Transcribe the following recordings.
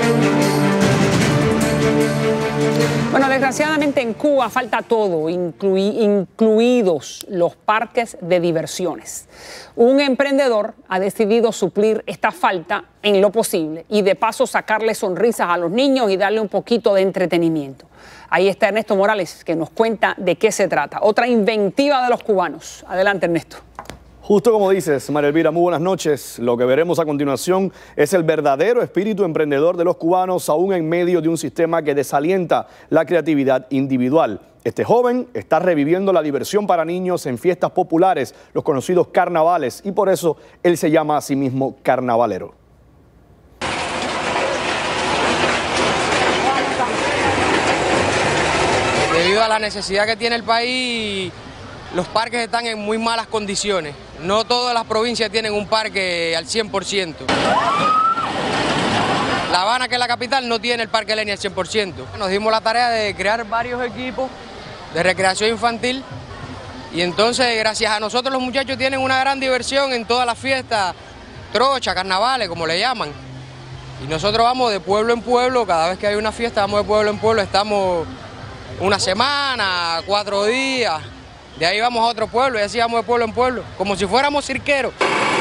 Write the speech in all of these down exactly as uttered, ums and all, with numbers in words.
Bueno, desgraciadamente en Cuba falta todo, inclui- incluidos los parques de diversiones. Un emprendedor ha decidido suplir esta falta en lo posible y de paso sacarle sonrisas a los niños y darle un poquito de entretenimiento. Ahí está Ernesto Morales, que nos cuenta de qué se trata. Otra inventiva de los cubanos. Adelante, Ernesto. Justo como dices, María Elvira, muy buenas noches. Lo que veremos a continuación es el verdadero espíritu emprendedor de los cubanos, aún en medio de un sistema que desalienta la creatividad individual. Este joven está reviviendo la diversión para niños en fiestas populares, los conocidos carnavales, y por eso él se llama a sí mismo carnavalero. Debido a la necesidad que tiene el país, los parques están en muy malas condiciones. No todas las provincias tienen un parque al cien por ciento. La Habana, que es la capital, no tiene el Parque Leni al cien por ciento. Nos dimos la tarea de crear varios equipos de recreación infantil y entonces, gracias a nosotros, los muchachos tienen una gran diversión en todas las fiestas, trocha, carnavales, como le llaman. Y nosotros vamos de pueblo en pueblo, cada vez que hay una fiesta vamos de pueblo en pueblo, estamos una semana, cuatro días. De ahí vamos a otro pueblo y así vamos de pueblo en pueblo, como si fuéramos cirqueros.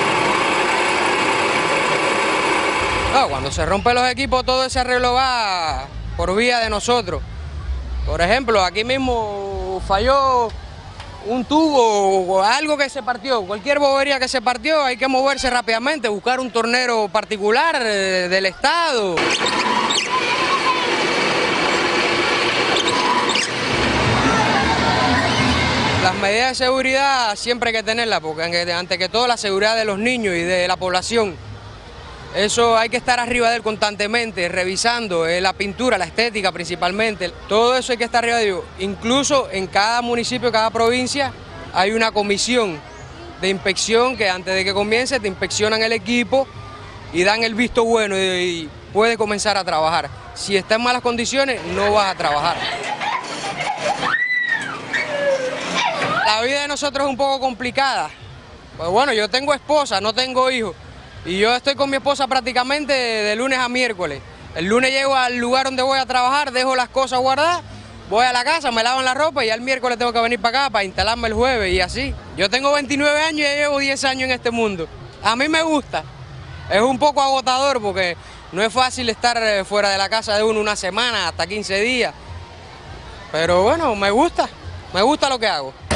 No, cuando se rompen los equipos, todo ese arreglo va por vía de nosotros. Por ejemplo, aquí mismo falló un tubo o algo que se partió, cualquier bobería que se partió, hay que moverse rápidamente, buscar un tornero particular eh, del Estado. Las medidas de seguridad siempre hay que tenerlas, porque ante que todo la seguridad de los niños y de la población, eso hay que estar arriba de él constantemente, revisando eh, la pintura, la estética principalmente, todo eso hay que estar arriba de ello. Incluso en cada municipio, cada provincia, hay una comisión de inspección que antes de que comience te inspeccionan el equipo y dan el visto bueno y, y puede comenzar a trabajar. Si está en malas condiciones, no vas a trabajar. La vida de nosotros es un poco complicada. Pues bueno, yo tengo esposa, no tengo hijos. Y yo estoy con mi esposa prácticamente de, de lunes a miércoles. El lunes llego al lugar donde voy a trabajar, dejo las cosas guardadas, voy a la casa, me lavan la ropa y al miércoles tengo que venir para acá para instalarme el jueves y así. Yo tengo veintinueve años y ya llevo diez años en este mundo. A mí me gusta. Es un poco agotador porque no es fácil estar fuera de la casa de uno una semana, hasta quince días. Pero bueno, me gusta, me gusta lo que hago.